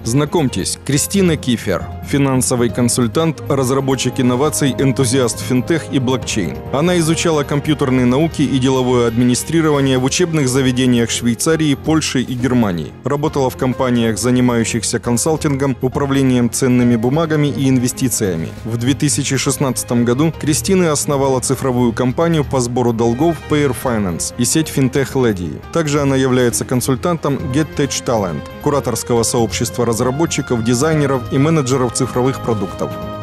Знакомьтесь, Кристина Кифер, финансовый консультант, разработчик инноваций, энтузиаст финтех и блокчейн. Она изучала компьютерные науки и деловое администрирование в учебных заведениях Швейцарии, Польши и Германии. Работала в компаниях, занимающихся консалтингом, управлением ценными бумагами и инвестициями. В 2016 году Кристина основала цифровую компанию по сбору долгов Pair Finance и сеть финтех Lady. Также она является консультантом GetTech Talent, кураторского сообщества разработчиков, дизайнеров и менеджеров цифровых продуктов.